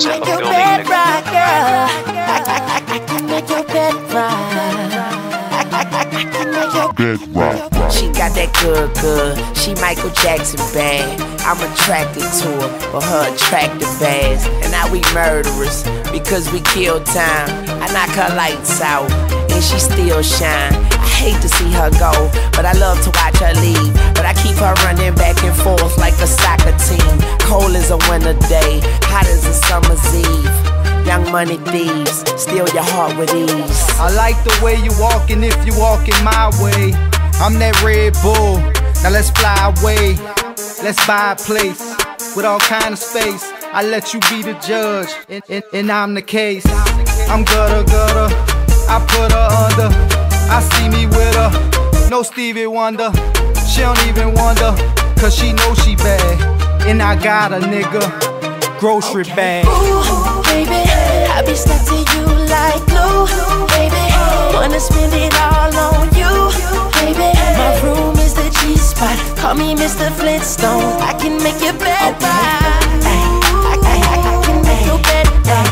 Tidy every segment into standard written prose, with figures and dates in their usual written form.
can make your bed rock, girl. I can make your bed rock. I can make your bed rock. She got that good. She Michael Jackson bad. I'm attracted to her for her attractive ass. And now we murderers because we kill time. I knock her lights out and she still shine. I hate to see her go, but I love to watch her leave. But I keep her running back and forth like a soccer team. Cold as a winter day, hot as a summer's eve. Young money thieves, steal your heart with ease. I like the way you walking if you walking my way. I'm that Red Bull, now let's fly away. Let's buy a place with all kind of space. I let you be the judge, and I'm the case. I'm gutter, I put her under. I see me with her, no Stevie Wonder. She don't even wonder, cause she know she bad. And I got a nigga, grocery bag. Ooh, baby, I be stuck to you like glue. Baby, wanna spend it all on you. Baby, my room is the G-spot. Call me Mr. Flintstone. I can make your bed rock. I can make your bed rock.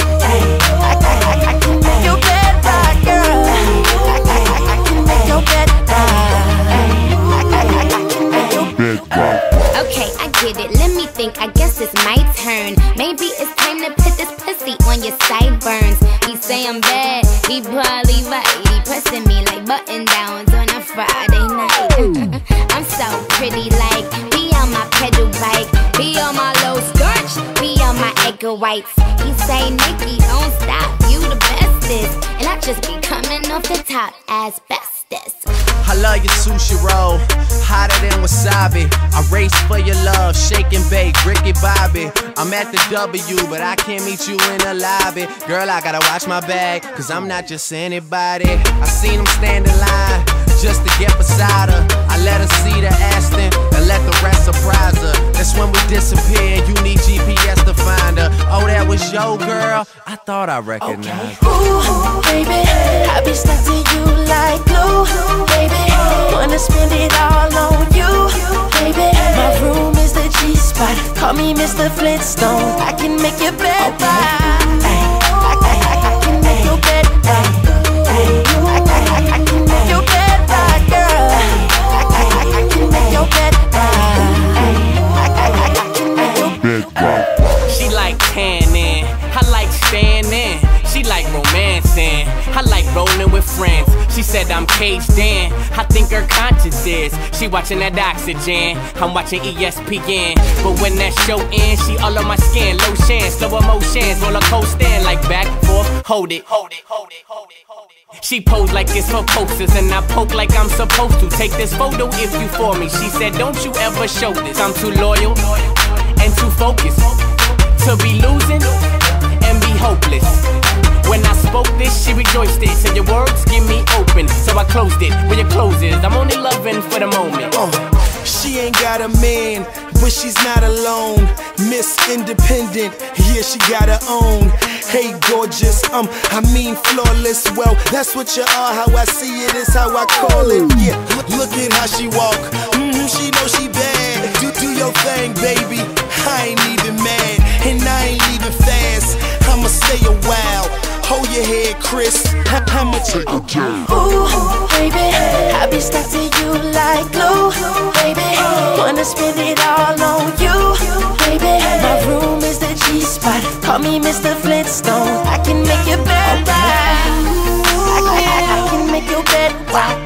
I can make your bed rock, girl. I can make your bed rock. I can make your bed rock. Okay, I get it, let me think, I guess it's my turn. Maybe it's time to put this pussy on your sideburns. He say I'm bad, he probably right. He pressing me like button downs on a Friday night. I'm so pretty, like, be on my pedal bike, be on my low starch, be on my egg whites. He say, Nikki, don't stop, you the bestest. And I just be coming off the top as bestest. I love your sushi roll, hotter than wasabi. I race for your love, shake and bake, Ricky Bobby. I'm at the W, but I can't meet you in the lobby. Girl, I gotta watch my bag, cause I'm not just anybody. I seen him stand in line, just to get beside her. I let her see the Aston, and let the rest surprise her. That's when we disappear, and you need GPS to find her. Oh, that was your girl? I thought I recognized her. Ooh, baby, I be stuck to you like glue. Baby, wanna spend it all on you. Baby, my room is the G-spot. Call me Mr. Flintstone. I can make your bed rock. I can make your bed rock. I can make your bed rock, girl. I can make your bed rock. I can make your bed rock. She like tanning, I like standing. She like romancing, I like rolling with friends. She said I'm caged in, I think her conscience is. She watching that Oxygen, I'm watching ESPN. But when that show ends, she all on my skin. Lotion, slow emotions, roller coaster, like back, forth, hold it. She pose like it's for posters, and I poke like I'm supposed to. Take this photo if you for me. She said don't you ever show this. I'm too loyal and too focused to be losing and be hopeless. When I spoke this, she rejoiced it. Said your words give me open, so I closed it. Where your clothes is, I'm only loving for the moment. She ain't got a man, but she's not alone. Miss Independent, yeah, she got her own. Hey, gorgeous, I mean flawless. Well, that's what you are, how I see it is how I call it. Yeah, look at how she walk, she know she bad. Do your thing, baby, I ain't even mad. And I ain't leaving fast, I'ma stay a while. Hold your head, Chris, I'ma take a turn. Ooh, baby, I be stuck to you like glue. Baby, wanna spend it all on you. Baby, my room is the G-spot. Call me Mr. Flintstone. I can make your bed rock. I can make your bed rock.